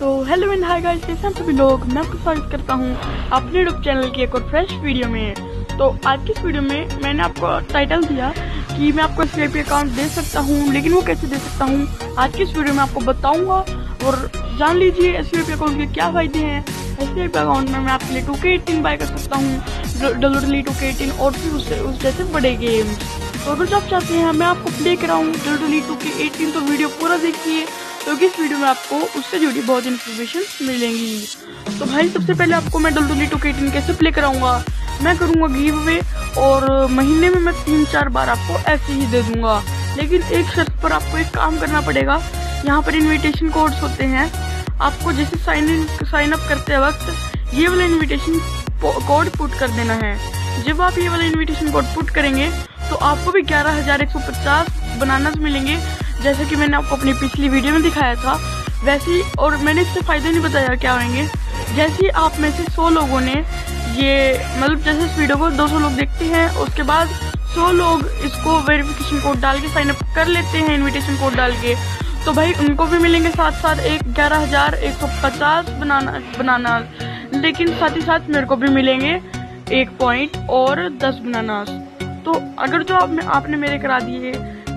तो hello and hi guys, कैसे हैं सभी लोग। मैं आपका स्वागत करता हूं अपने यूट्यूब चैनल की एक और फ्रेश वीडियो में। तो आज की इस वीडियो में मैंने आपको टाइटल दिया कि मैं आपको SVP अकाउंट दे सकता हूं, लेकिन वो कैसे दे सकता हूं आज की इस वीडियो में आपको बताऊंगा। और जान लीजिए SVP अकाउंट के क्या फायदे हैं। SVP अकाउंट में मैं आपके लिए 2K18 बाय कर सकता हूँ, WWE 2K18 और फिर उस जैसे बड़े गेम्स। तो अगर जो आप चाहते हैं मैं आपको प्ले कराऊँ WWE 2K18 तो वीडियो पूरा देखिए, क्योंकि इस वीडियो में आपको उससे जुड़ी बहुत इन्फॉर्मेशन मिलेंगी। तो भाई सबसे पहले आपको मैं WWE 2K18 कैसे प्ले कराऊंगा, मैं करूंगा गिव अवे और महीने में मैं 3-4 बार आपको ऐसे ही दे दूंगा। लेकिन एक शर्त पर आपको एक काम करना पड़ेगा। यहाँ पर इनविटेशन कोड्स होते हैं, आपको जैसे साइन अप करते वक्त ये वाला इनविटेशन कोड पुट कर देना है। जब आप ये वाला इनविटेशन कोड पुट करेंगे तो आपको भी 11,150 बनानास मिलेंगे, जैसे कि मैंने आपको अपनी पिछली वीडियो में दिखाया था वैसे ही। और मैंने इससे फायदे नहीं बताया क्या होंगे। जैसे आप में से 100 लोगों ने ये मतलब जैसे इस वीडियो को 200 लोग देखते हैं, उसके बाद 100 लोग इसको वेरिफिकेशन कोड डाल के साइन अप कर लेते हैं इनविटेशन कोड डाल के, तो भाई उनको भी मिलेंगे साथ साथ 11,150 बनाना। लेकिन साथ ही साथ मेरे को भी मिलेंगे 1 पॉइंट और 10 बनानास। तो अगर जो आपने मेरे करा दिए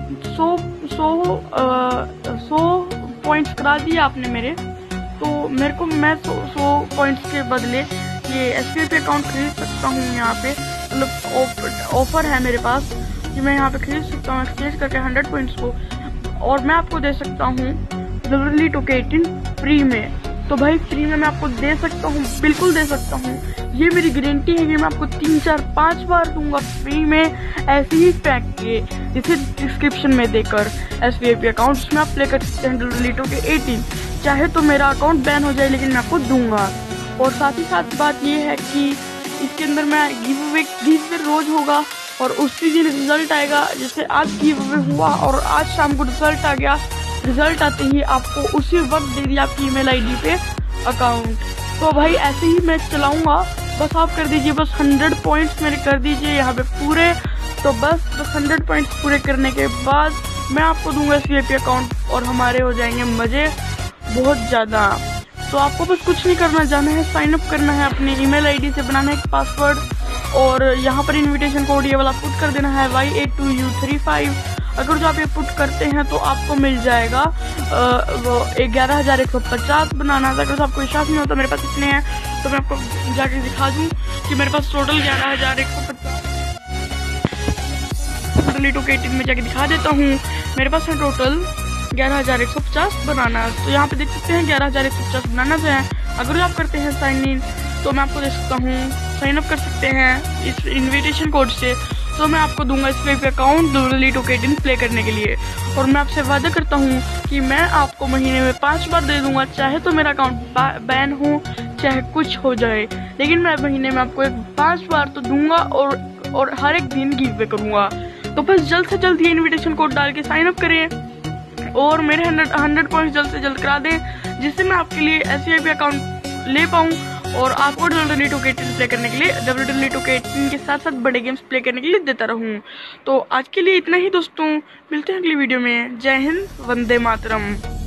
100 पॉइंट्स करा दिए आपने मेरे, तो मेरे को मैं 100 पॉइंट्स के बदले ये SVP अकाउंट खरीद सकता हूँ। यहाँ पे मतलब ऑफर है मेरे पास कि मैं यहाँ पे खरीद सकता हूँ एक्सचेंज करके 100 पॉइंट्स को, और मैं आपको दे सकता हूँ WWE 2K18 फ्री में। तो भाई फ्री में मैं आपको दे सकता हूँ, बिल्कुल दे सकता हूँ। ये मेरी गारंटी है कि मैं आपको 3-4-5 बार दूंगा फ्री में ऐसे ही पैक के, जिसे डिस्क्रिप्शन में देकर SVP अकाउंट उसमें आप प्ले कर सकते हैं WWE 2K18। चाहे तो मेरा अकाउंट बैन हो जाए, लेकिन मैं आपको दूंगा। और साथ ही साथ बात ये है कि इसके अंदर मैं गिव अवे रोज होगा और उसी दिन रिजल्ट आएगा। जैसे आज गिव अवे हुआ और आज शाम को रिजल्ट आ गया, रिजल्ट आते ही आपको उसी वक्त दे दिया आपकी ईमेल आईडी पे अकाउंट। तो भाई ऐसे ही मैं चलाऊंगा, बस आप कर दीजिए, बस 100 पॉइंट्स मेरे कर दीजिए यहाँ पे पूरे। तो बस 100 पॉइंट्स पूरे करने के बाद मैं आपको दूंगा SVP अकाउंट और हमारे हो जाएंगे मजे बहुत ज्यादा। तो आपको बस कुछ नहीं करना, जाना है साइन अप करना है, अपनी ईमेल आईडी से बनाना है पासवर्ड और यहाँ पर इनविटेशन कोड ये वाला पुट कर देना है Y82U35। अगर जो आप ये पुट करते हैं तो आपको मिल जाएगा 11,150 बनाना। अगर आपको विश्वास नहीं होता मेरे पास इतने हैं, तो मैं आपको जाके दिखा दूं कि मेरे पास टोटल 11,150 2K18 में जाके दिखा देता हूँ। मेरे पास है टोटल 11,150 बनाना। तो यहाँ पे देख सकते हैं 11,150 बनाना है। अगर आप करते हैं साइन इन तो मैं आपको दे सकता हूँ, साइन अप कर सकते हैं इस इनविटेशन कोड से, तो मैं आपको दूंगा SVP account WWE 2K18 play करने के लिए। और मैं आपसे वादा करता हूँ कि मैं आपको महीने में 5 बार दे दूंगा, चाहे तो मेरा अकाउंट बैन हो चाहे कुछ हो जाए, लेकिन मैं महीने में आपको 5 बार तो दूंगा और हर एक दिन गिव अवे करूंगा। तो बस जल्द से जल्द ये इन्विटेशन कोड डाल के साइन अप करें और मेरे 100 पॉइंट जल्द से जल्द करा दें, जिससे मैं आपके लिए SVP अकाउंट ले पाऊँ और आपको WWE 2K18 प्ले करने के लिए WWE 2K18 के साथ साथ बड़े गेम्स प्ले करने के लिए देता रहूं। तो आज के लिए इतना ही दोस्तों, मिलते हैं अगली वीडियो में। जय हिंद, वंदे मातरम।